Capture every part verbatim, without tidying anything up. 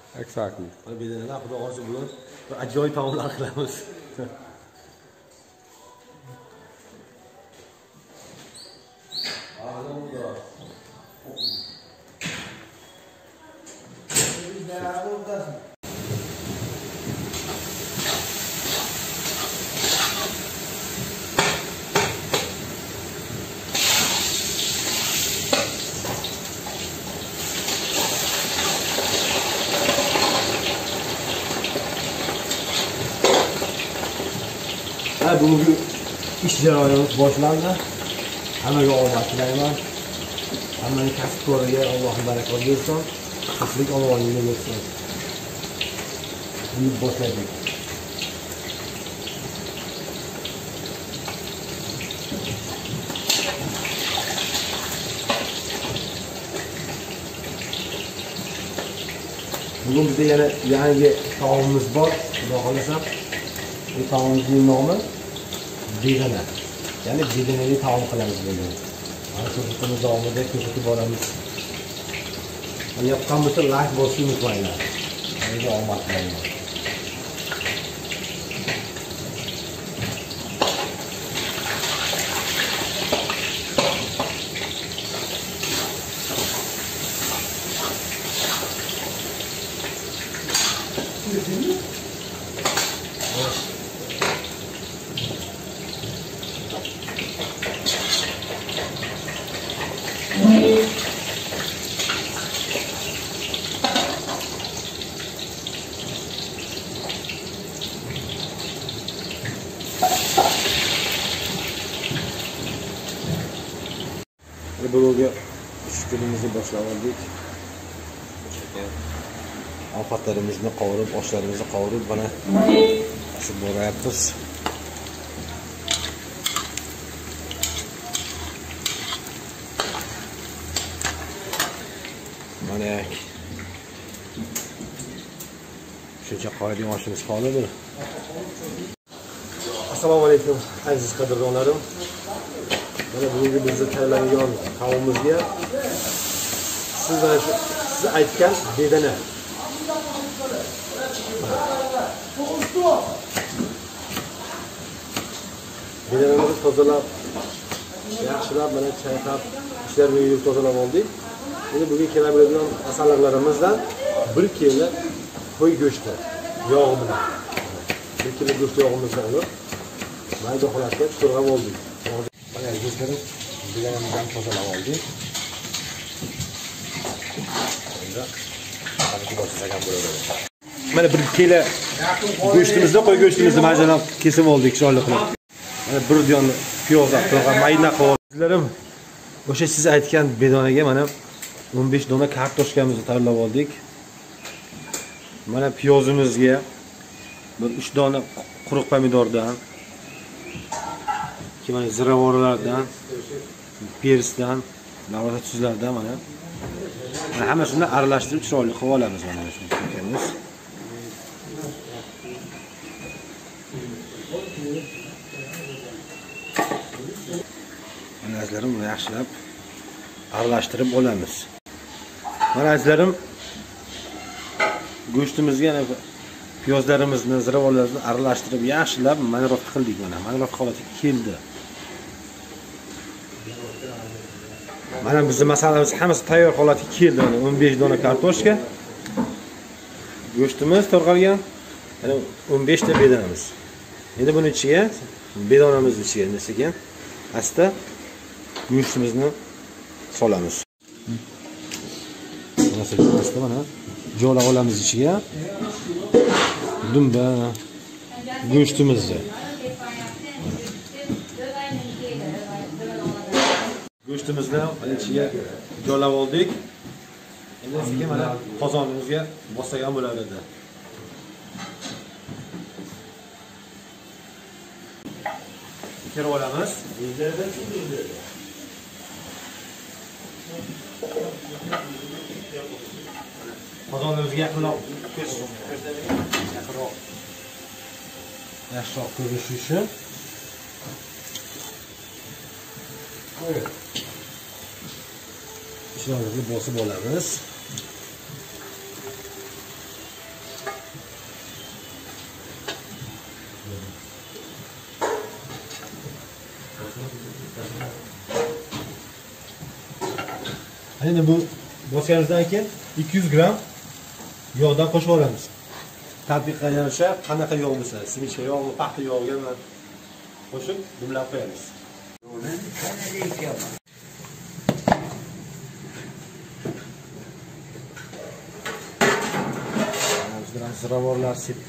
Exactly. Mana bedanalar xudo xohlasa bugun bir ajoyib taomlar qilamiz. Bugungi ish jarayonimiz boshlandi. Hammaga omad tilayman. Hammaning kasb-koriga Alloh barakot bersin. Tinchlik Allohning bersin. Buni boshladik. Bugun bizda yana yangi taomimiz bor. Xudo xolasa. Bu taomimizning nomi bedana. Ya'ni bedanali taom qilamiz buni. Mana ko'rsatuvimiz davomida ko'rsatib boramiz. Yoqqan bo'lsa like bosishni unutmanglar. Menga omad tilayman. Bugungi ish kunimizni boshlab oldik. Ovqatlarimizni qovurib, oshlarimizni qovurib, mana shu boryapmiz. Mana shuncha qoyadigan oshimiz qoldi buni. Assalomu alaykum aziz qadrdonlarim. Mana bugungi bizga tayyorlangan taomimizga siz mana shu siz aytgan bedana. Bedanamizni tozalab, yaxshilab mana chayqab, ishlarni yuvib tozalab oldik. Endi bugun keladigan masalalarimizdan bir kilo qo'y go'shti yog'i bilan. bir kilo go'sht yog'imizni olib, mayda holatga tushirib oldik. Mana go'shtlarni bedanamizdan tozalab oldik. Endi qancha boshlagan bo'ladi. Mana bir kilo go'shtimizni, qo'y go'shtimizni majlab kesib oldik chiroyli qilib. Mana bir yon piyozlar to'g'ri mayda qilib. Sizlarim o'sha siz aytgan bedanaga mana o'n besh dona kartoshkamizni tayyorlab oldik. Mana piyozimizga bir uch dona quruq pomidordan, ikki mana ziravorlardan, persdan, lavazza tuzlardan mana. Mana hammasini aralashtirib chiroyli qilib olamiz mana shu ekanmiz. Mana azlarim buni yaxshilab aralashtirib olamiz. Mana azlarim go'shtimizga piyozlarimizni, ziravorlarimizni aralashtirib yaxshilab maniroq qildik mana. Maniroq holatiga keldi. Mana bizning masalamiz hammasi tayyor holatga keldi. Mana o'n besh dona kartoshka. Go'shtimiz to'g'ralgan. Mana o'n besh ta bedanamiz. Endi buni ichiga bedanamizni ichiga endi sekin asta go'shtimizni solamiz. Mana sekin asta mana jo'lab olamiz ichiga. Dumba go'shtimizni. Go'shtimizni mana ichiga jo'lab oldik. Endi sekin mana qozonimizga boshlagan bo'ladi. Kirib olamiz. Qozonimizga yaqinroq yaqinroq yaxshiroq ko'rish uchun ishlarimizni bosib olamiz. Endi bu bosganimizdan keyin ikki yuz gram yog'dan qo'shib olamiz. Tadbiqqa yarasha qanaqa yog' bo'lsa, simichka yog'mi, paxta yog'imi qo'shib dumlab qo'yamiz. Biraz ziravorlar sip.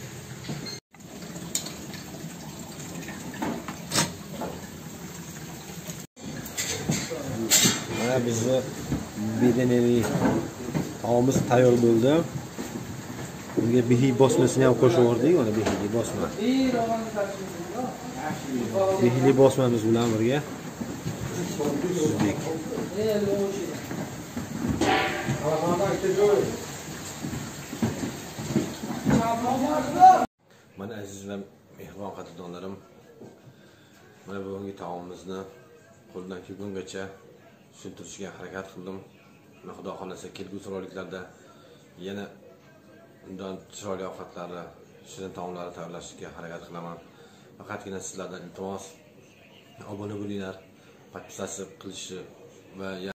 Mana bizni bedeneli taomimiz tayyor bo'ldi. Bunga bihi bosmasini ham qo'shib yubordik, mana bihili bosma. Bihili bosmamiz bilan birga suzdik. Mana aziz va mehribon qadrdonlarim, mana bugungi taomimizni qo'ldan kelguncha tushuntirishga harakat qildim. Xudo xolasa kelgusi roliklarda yana undan chiroyli ovqatlarni, shirin taomlarni tayyorlashga harakat qilaman. Faqatgina sizlardan iltimos obuna bo'linglar, podpisatsiya qilishi va